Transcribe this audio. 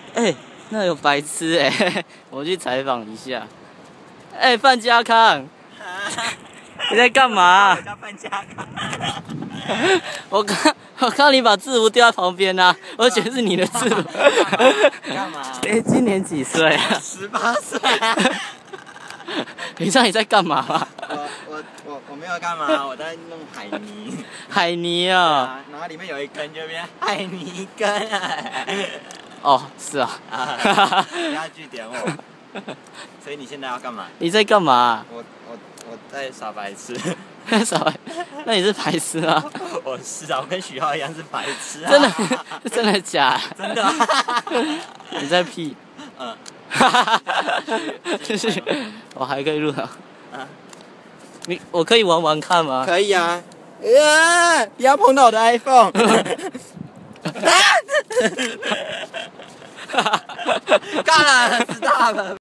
哎，那有白痴哎，我去采访一下。哎，范家康，你在干嘛？ 我叫范家康。 我看你把制服丢在旁边啊，我觉得是你的制服。 干嘛？ 哎，今年几岁啊 18岁。 你知道你在干嘛吗？ 我没有干嘛，我在弄海泥。 海泥啊， 然后里面有一根就变海泥根啊。 哦，是啊。 不要据点我。所以你现在要干嘛？ 你在干嘛？ 我在耍白痴。 傻白，那你是白痴吗？ 我是啊，我跟许浩一样是白痴啊。 真的假的？ 真的啊。 你在屁？ 嗯。 就是我还可以录啊。我可以玩玩看吗？ 可以啊。不要碰到我的 iPhone。干了，知道了。